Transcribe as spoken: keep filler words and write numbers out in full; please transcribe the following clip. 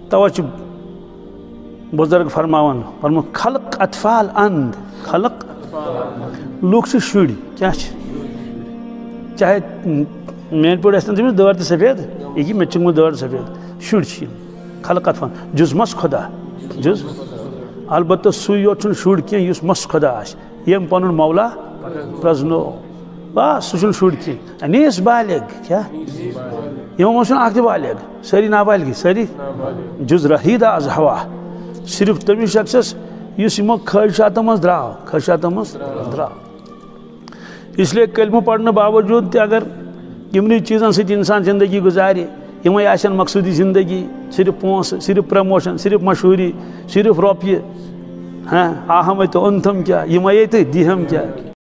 तवच बुजुर्ग फरमावन फरमो खलक अतफाल अंध खलक लूक से शुड़ क्या चाहे मेन पे तमिस दर तो सफेद ये मे चुगम दर सफेद शुड़ खलक अतफाल जुज मस खुदा जुज अलबत्त सुई योत शुड़ कह मस खुदा यम पन मौला प्रजनो बस सह शुड़ कह अनीस बालिग क्या यमो अख बालिग सारी नाबालिग सारी जुज रहीदा अज हवा सिर्फ तमिस शख्स यमो ख्वाहिशात मज द्राव ख्वाहिशात मज द्राव इसलिए कलमु पढ़ने बावजूद अगर यमन चीज़न सत इंसान जिंदगी गुजारे यमें आसन मकसूदी जिंदगी सिर्फ पोस सिर्फ प्रमोशन सिर्फ मशहूरी सिर्फ रोपये हाँ आहम तो अंतम क्या यमें तो दिहम क्या